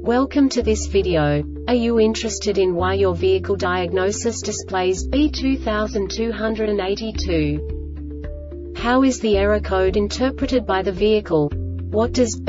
Welcome to this video. Are you interested in why your vehicle diagnosis displays B2282? How is the error code interpreted by the vehicle? What does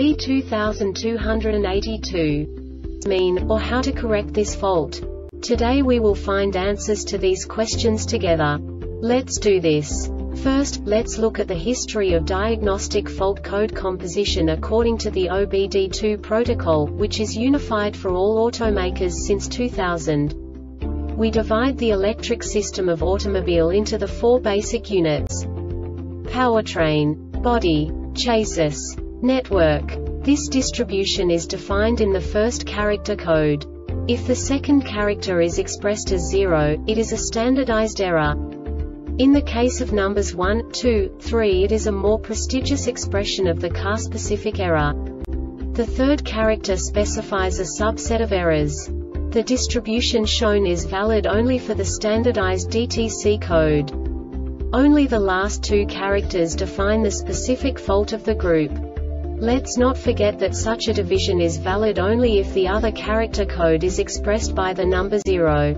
B2282 mean, or how to correct this fault? Today we will find answers to these questions together. Let's do this. First, let's look at the history of diagnostic fault code composition according to the OBD2 protocol, which is unified for all automakers since 2000. We divide the electric system of automobile into the four basic units: powertrain, body, chassis, network. This distribution is defined in the first character code. If the second character is expressed as 0, it is a standardized error. In the case of numbers 1, 2, 3, it is a more prestigious expression of the car-specific error. The third character specifies a subset of errors. The distribution shown is valid only for the standardized DTC code. Only the last two characters define the specific fault of the group. Let's not forget that such a division is valid only if the other character code is expressed by the number 0.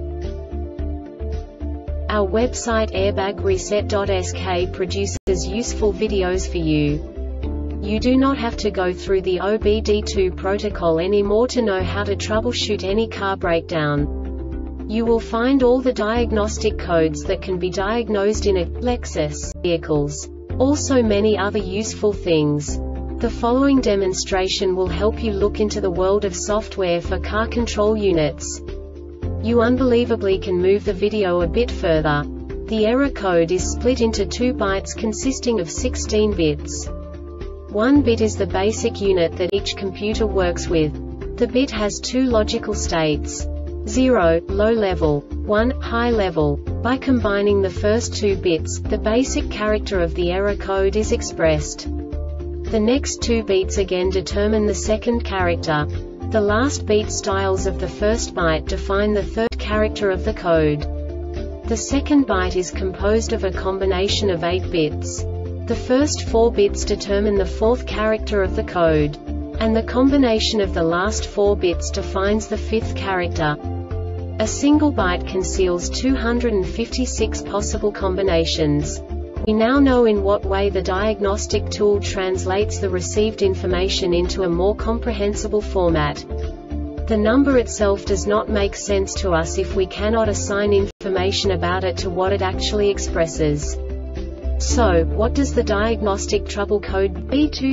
Our website airbagreset.sk produces useful videos for you. You do not have to go through the OBD2 protocol anymore to know how to troubleshoot any car breakdown. You will find all the diagnostic codes that can be diagnosed in a Lexus vehicles. Also many other useful things. The following demonstration will help you look into the world of software for car control units. You unbelievably can move the video a bit further. The error code is split into 2 bytes consisting of 16 bits. 1 bit is the basic unit that each computer works with. The bit has 2 logical states: 0, low level, 1, high level. By combining the first 2 bits, the basic character of the error code is expressed. The next 2 beats again determine the second character. The last beat styles of the first byte define the third character of the code. The second byte is composed of a combination of 8 bits. The first 4 bits determine the fourth character of the code. And the combination of the last 4 bits defines the fifth character. A single byte conceals 256 possible combinations. We now know in what way the diagnostic tool translates the received information into a more comprehensible format. The number itself does not make sense to us if we cannot assign information about it to what it actually expresses. So, what does the diagnostic trouble code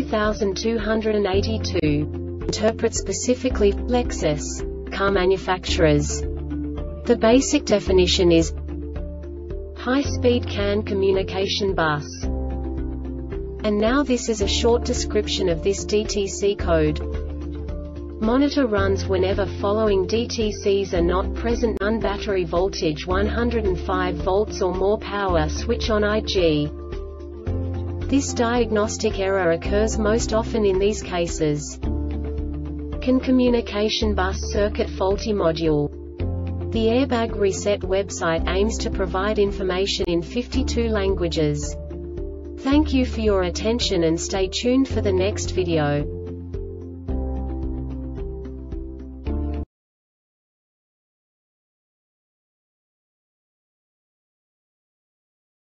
B2282 interpret specifically for Lexus car manufacturers? The basic definition is high-speed CAN communication bus. And now this is a short description of this DTC code. Monitor runs whenever following DTCs are not present: none, battery voltage 105 volts or more, power switch on IG. This diagnostic error occurs most often in these cases: CAN communication bus circuit faulty module. The Airbag Reset website aims to provide information in 52 languages. Thank you for your attention and stay tuned for the next video.